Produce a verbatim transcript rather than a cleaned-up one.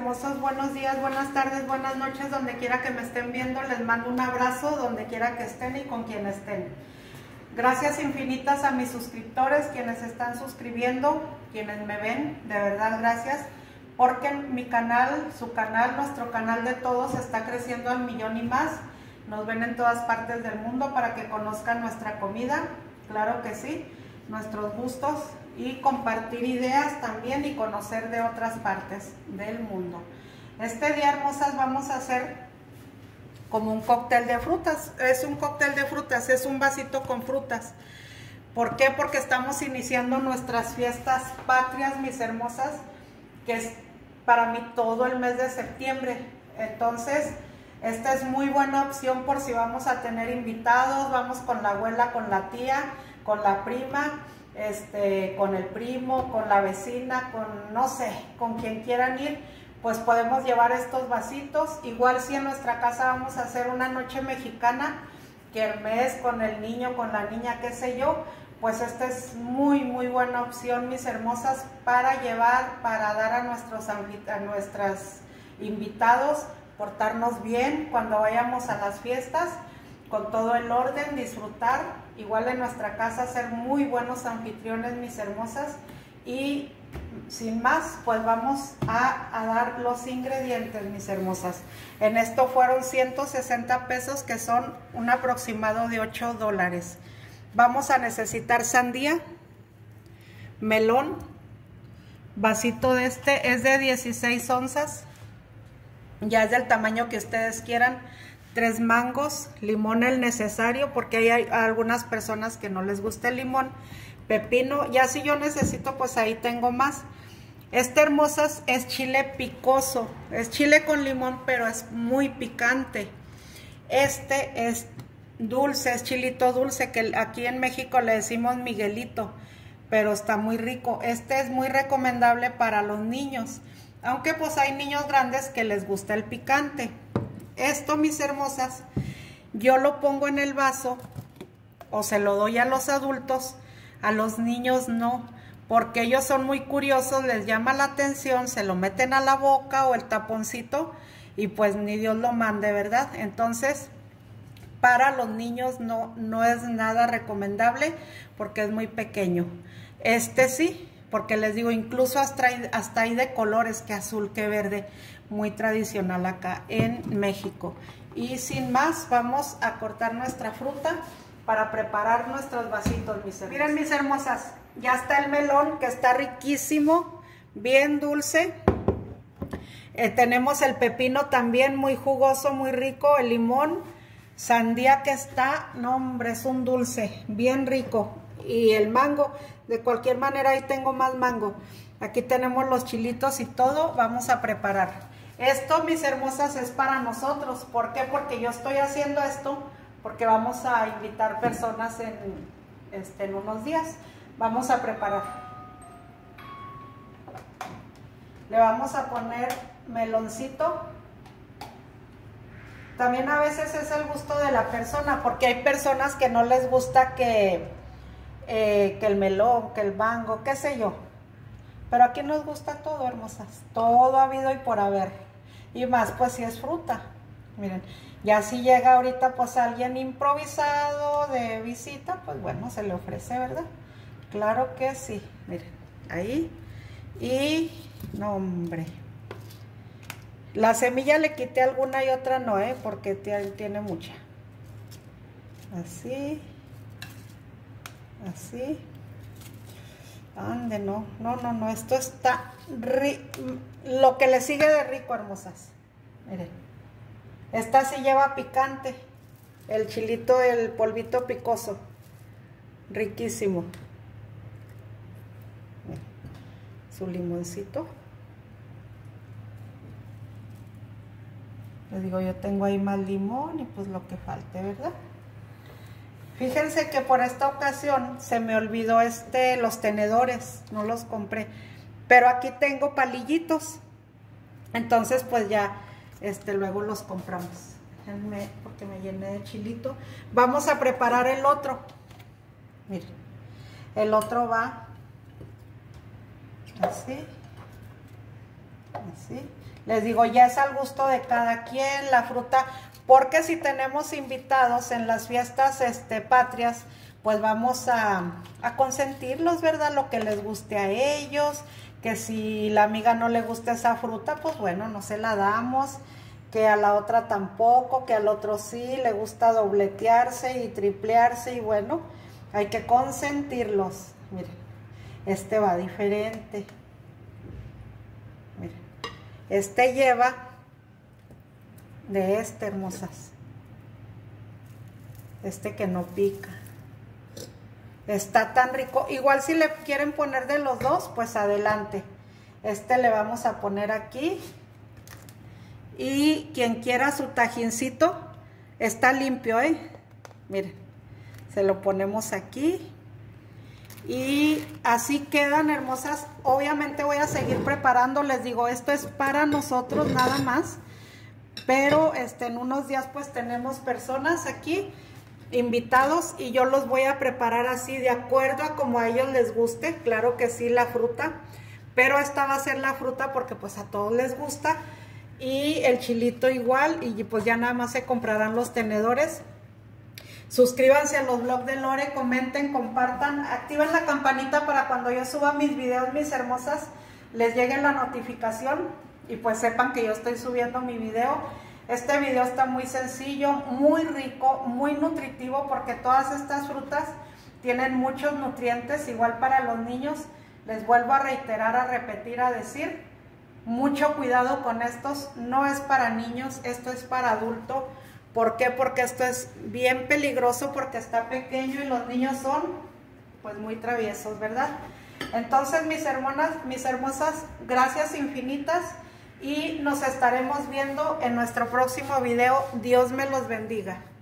hermosos, buenos días, buenas tardes, buenas noches, donde quiera que me estén viendo, les mando un abrazo donde quiera que estén y con quien estén. Gracias infinitas a mis suscriptores, quienes están suscribiendo, quienes me ven, de verdad gracias, porque mi canal, su canal, nuestro canal de todos está creciendo al millón y más. Nos ven en todas partes del mundo para que conozcan nuestra comida, claro que sí, nuestros gustos, y compartir ideas también y conocer de otras partes del mundo. Este día, hermosas, vamos a hacer como un cóctel de frutas. Es un cóctel de frutas, es un vasito con frutas. ¿Por qué? Porque estamos iniciando nuestras fiestas patrias, mis hermosas, que es para mí todo el mes de septiembre. Entonces, esta es muy buena opción por si vamos a tener invitados, vamos con la abuela, con la tía, con la prima, este, con el primo, con la vecina, con no sé, con quien quieran ir, pues podemos llevar estos vasitos. Igual si en nuestra casa vamos a hacer una noche mexicana, kermés con el niño, con la niña, qué sé yo, pues esta es muy muy buena opción, mis hermosas, para llevar, para dar a nuestros a nuestros invitados, portarnos bien cuando vayamos a las fiestas, con todo el orden, disfrutar. Igual en nuestra casa ser muy buenos anfitriones, mis hermosas. Y sin más, pues vamos a, a dar los ingredientes, mis hermosas. En esto fueron ciento sesenta pesos, que son un aproximado de ocho dólares. Vamos a necesitar sandía, melón, vasito de este es de dieciséis onzas, ya es del tamaño que ustedes quieran. Tres mangos, limón el necesario, porque hay, hay algunas personas que no les gusta el limón, pepino, ya si yo necesito, pues ahí tengo más. Este, hermosas, es chile picoso, es chile con limón, pero es muy picante. Este es dulce, es chilito dulce, que aquí en México le decimos Miguelito, pero está muy rico. Este es muy recomendable para los niños, aunque pues hay niños grandes que les gusta el picante. Esto, mis hermosas, yo lo pongo en el vaso o se lo doy a los adultos, a los niños no, porque ellos son muy curiosos, les llama la atención, se lo meten a la boca o el taponcito y pues ni Dios lo mande, ¿verdad? Entonces, para los niños no, no es nada recomendable porque es muy pequeño. Este sí, porque les digo, incluso hasta, hasta hay de colores, que azul, que verde, muy tradicional acá en México. Y sin más, vamos a cortar nuestra fruta para preparar nuestros vasitos, mis hermosas. Miren, mis hermosas, ya está el melón, que está riquísimo, bien dulce. Eh, tenemos el pepino también muy jugoso, muy rico, el limón, sandía que está, no hombre, es un dulce, bien rico. Y el mango, de cualquier manera ahí tengo más mango. Aquí tenemos los chilitos y todo, vamos a preparar. Esto, mis hermosas, es para nosotros. ¿Por qué? Porque yo estoy haciendo esto porque vamos a invitar personas en, este, en unos días. Vamos a preparar. Le vamos a poner meloncito. También a veces es el gusto de la persona, porque hay personas que no les gusta que, eh, que el melón, que el mango, qué sé yo. Pero aquí nos gusta todo, hermosas, todo ha habido y por haber. Y más, pues si es fruta. Miren, ya si llega ahorita pues alguien improvisado de visita, pues bueno, se le ofrece, ¿verdad? Claro que sí. Miren, ahí. Y, no hombre. La semilla le quité alguna y otra no, ¿eh? Porque tiene mucha. Así. Así. Ande, no, no, no, no, esto está lo que le sigue de rico, hermosas. Miren, esta sí lleva picante, el chilito, el polvito picoso, riquísimo. Miren, su limoncito. Les digo, yo tengo ahí más limón y pues lo que falte, ¿verdad? Fíjense que por esta ocasión se me olvidó este, los tenedores, no los compré, pero aquí tengo palillitos, entonces pues ya este, luego los compramos. Déjenme, porque me llené de chilito. Vamos a preparar el otro. Miren, el otro va así. Así. Les digo, ya es al gusto de cada quien la fruta, porque si tenemos invitados en las fiestas este, patrias, pues vamos a, a consentirlos, ¿verdad? Lo que les guste a ellos, que si la amiga no le gusta esa fruta, pues bueno, no se la damos, que a la otra tampoco, que al otro sí, le gusta dobletearse y triplearse, y bueno, hay que consentirlos. Miren, este va diferente. Miren, este lleva de este, hermosas. Este que no pica. Está tan rico. Igual si le quieren poner de los dos, pues adelante. Este le vamos a poner aquí. Y quien quiera su tajincito, está limpio, ¿eh? Miren, se lo ponemos aquí. Y así quedan, hermosas. Obviamente voy a seguir preparando. Les digo, esto es para nosotros nada más. Pero este, en unos días pues tenemos personas aquí, invitados, y yo los voy a preparar así de acuerdo a como a ellos les guste. Claro que sí, la fruta, pero esta va a ser la fruta porque pues a todos les gusta, y el chilito igual, y pues ya nada más se comprarán los tenedores. Suscríbanse a los blogs de Lore, comenten, compartan, activen la campanita para cuando yo suba mis videos, mis hermosas, les llegue la notificación y pues sepan que yo estoy subiendo mi video. Este video está muy sencillo, muy rico, muy nutritivo, porque todas estas frutas tienen muchos nutrientes, igual para los niños. Les vuelvo a reiterar, a repetir, a decir, mucho cuidado con estos, no es para niños, esto es para adulto. ¿Por qué? Porque esto es bien peligroso, porque está pequeño y los niños son pues muy traviesos, ¿verdad? Entonces, mis hermanas, mis hermosas, gracias infinitas. Y nos estaremos viendo en nuestro próximo video. Dios me los bendiga.